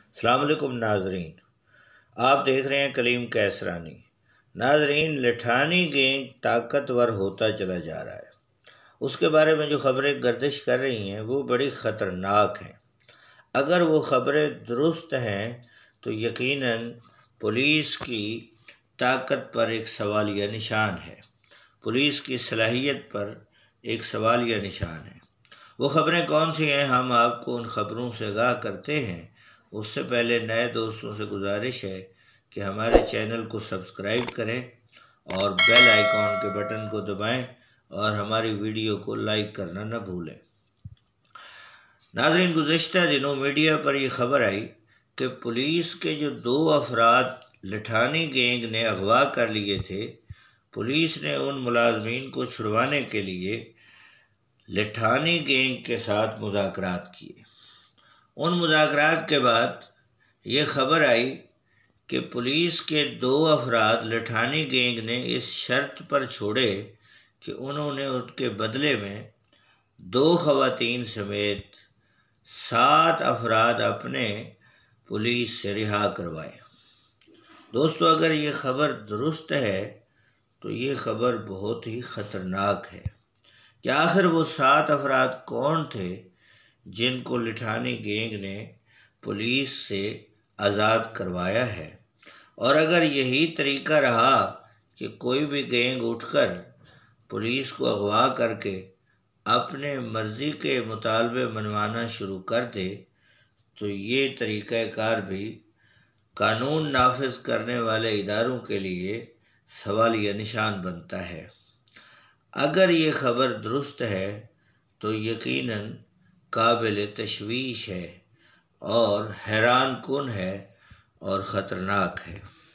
السلام علیکم ناظرین، آپ دیکھ رہے ہیں کلیم کیسرانی۔ ناظرین، لٹھانی گینگ طاقتور ہوتا چلا جا رہا ہے۔ اس کے بارے میں جو خبریں گردش کر رہی ہیں وہ بڑی خطرناک ہیں۔ اگر وہ خبریں درست ہیں تو یقیناً پولیس کی طاقت پر ایک سوالیہ نشان ہے، پولیس کی صلاحیت پر ایک سوالیہ نشان ہے۔ وہ خبریں کون سی ہیں، ہم آپ کو ان خبروں سے آگاہ کرتے ہیں۔ اس سے پہلے نئے دوستوں سے گزارش ہے کہ ہمارے چینل کو سبسکرائب کریں اور بیل آئیکن کے بٹن کو دبائیں اور ہماری ویڈیو کو لائک کرنا نہ بھولیں۔ ناظرین، گزشتہ دنوں میڈیا پر یہ خبر آئی کہ پولیس کے جو 2 افراد لٹھانی گینگ نے اغوا کر لیے تھے، پولیس نے ان ملازمین کو چھڑوانے کے لیے لٹھانی گینگ کے ساتھ مذاکرات کیے۔ ان مذاکرات کے بعد یہ خبر آئی کہ پولیس کے 2 افراد لٹھانی گینگ نے اس شرط پر چھوڑے کہ انہوں نے ان کے بدلے میں 2 خواتین سمیت 7 افراد اپنے پولیس سے رہا کروائے۔ دوستو، اگر یہ خبر درست ہے تو یہ خبر بہت ہی خطرناک ہے کہ آخر وہ 7 افراد کون تھے جن کو لٹھانی گینگ نے پولیس سے آزاد کروایا ہے۔ اور اگر یہی طریقہ رہا کہ کوئی بھی گینگ اٹھ کر پولیس کو اغوا کر کے اپنے مرضی کے مطالبے منوانا شروع کر دے تو یہ طریقہ کار بھی قانون نافذ کرنے والے اداروں کے لیے سوالیہ نشان بنتا ہے۔ اگر یہ خبر درست ہے تو یقیناً قابل تشویش ہے اور حیران کن ہے اور خطرناک ہے۔